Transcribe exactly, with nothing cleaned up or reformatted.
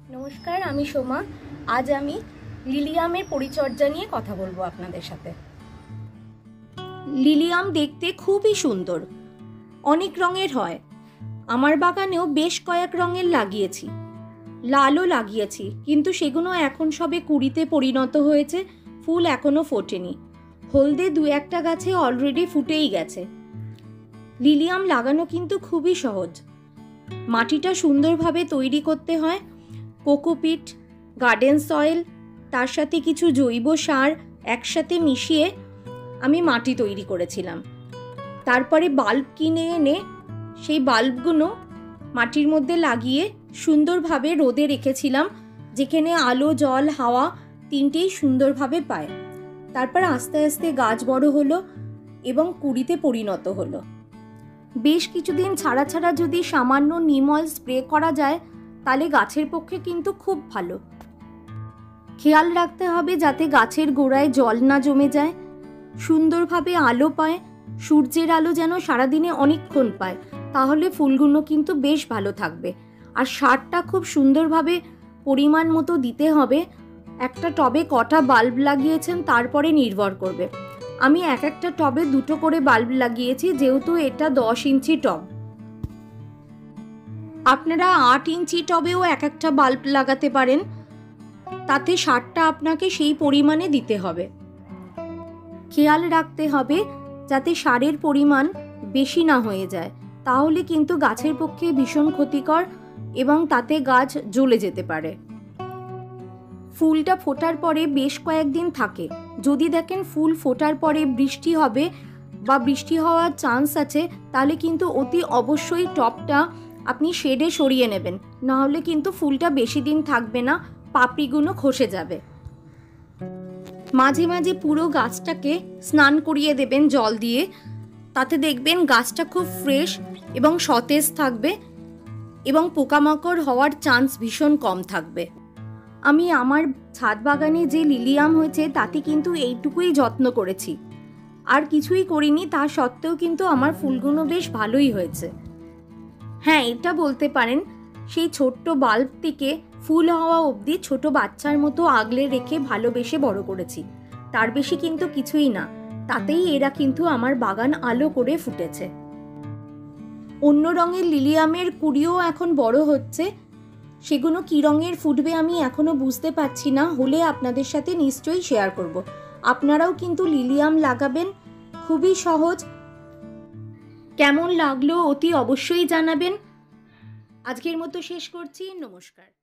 নমস্কার, আমি সোমা। আজ আমি লিলিয়ামের পরিচর্যা নিয়ে কথা বলবো আপনাদের সাথে। লিলিয়াম দেখতে খুবই সুন্দর, অনেক রঙের হয়। আমার বাগানেও বেশ কয়েক রঙের লাগিয়েছি, লালও লাগিয়েছি, কিন্তু সেগুলো এখন সবে কুড়িতে পরিণত হয়েছে, ফুল এখনো ফোটেনি। হলদে দু একটা গাছে অলরেডি ফুটেই গেছে। লিলিয়াম লাগানো কিন্তু খুবই সহজ। মাটিটা সুন্দরভাবে তৈরি করতে হয়। কোকোপিট, গার্ডেন সয়েল, তার সাথে কিছু জৈব সার একসাথে মিশিয়ে আমি মাটি তৈরি করেছিলাম। তারপরে বাল্ব কিনে এনে সেই বাল্বগুলো মাটির মধ্যে লাগিয়ে সুন্দরভাবে রোদে রেখেছিলাম, যেখানে আলো, জল, হাওয়া তিনটেই সুন্দরভাবে পায়। তারপর আস্তে আস্তে গাছ বড় হলো এবং কুড়িতে পরিণত হলো। বেশ কিছুদিন ছাড়া ছাড়া যদি সামান্য নিম অয়েল স্প্রে করা যায় তাহলে গাছের পক্ষে কিন্তু খুব ভালো। খেয়াল রাখতে হবে যাতে গাছের গোড়ায় জল না জমে যায়, সুন্দরভাবে আলো পায়, সূর্যের আলো যেন সারাদিনে অনেকক্ষণ পায়, তাহলে ফুলগুলো কিন্তু বেশ ভালো থাকবে। আর সারটা খুব সুন্দরভাবে পরিমাণ মতো দিতে হবে। একটা টবে কটা বাল্ব লাগিয়েছেন তারপরে নির্ভর করবে। আমি এক একটা টবে দুটো করে বাল্ব লাগিয়েছি, যেহেতু এটা দশ ইঞ্চি টব। আপনারা আট ইঞ্চি টবেও এক একটা বাল্ব লাগাতে পারেন, তাতে সারটা আপনাকে সেই পরিমাণে দিতে হবে। খেয়াল রাখতে হবে যাতে সারের পরিমাণ বেশি না হয়ে যায়, তাহলে কিন্তু গাছের পক্ষে ভীষণ ক্ষতিকর এবং তাতে গাছ জ্বলে যেতে পারে। ফুলটা ফোটার পরে বেশ কয়েকদিন থাকে। যদি দেখেন ফুল ফোটার পরে বৃষ্টি হবে বা বৃষ্টি হওয়ার চান্স আছে, তাহলে কিন্তু অতি অবশ্যই টবটা আপনি শেডে সরিয়ে নেবেন, নাহলে কিন্তু ফুলটা বেশি দিন থাকবে না, পাপড়িগুলো খসে যাবে। মাঝে মাঝে পুরো গাছটাকে স্নান করিয়ে দেবেন জল দিয়ে, তাতে দেখবেন গাছটা খুব ফ্রেশ এবং সতেজ থাকবে এবং পোকামাকড় হওয়ার চান্স ভীষণ কম থাকবে। আমি আমার ছাদ বাগানে যে লিলিয়াম হয়েছে তাতে কিন্তু এইটুকুই যত্ন করেছি, আর কিছুই করিনি। তা সত্ত্বেও কিন্তু আমার ফুলগুলো বেশ ভালোই হয়েছে। হ্যাঁ, এটা বলতে পারেন সেই ছোট্ট বাল্ব থেকে ফুল হওয়া অবধি ছোট বাচ্চার মতো আগলে রেখে ভালোবেসে বড় করেছি, তার বেশি কিন্তু কিছুই না। তাতেই এরা কিন্তু আমার বাগান আলো করে ফুটেছে। অন্য রঙের লিলিয়ামের কুড়িও এখন বড় হচ্ছে, সেগুলো কী রঙের ফুটবে আমি এখনো বুঝতে পারছি না, হলে আপনাদের সাথে নিশ্চয়ই শেয়ার করব। আপনারাও কিন্তু লিলিয়াম লাগাবেন, খুবই সহজ। কেমন লাগলো অতি অবশ্যই জানাবেন। আজকের মতো শেষ করছি, নমস্কার।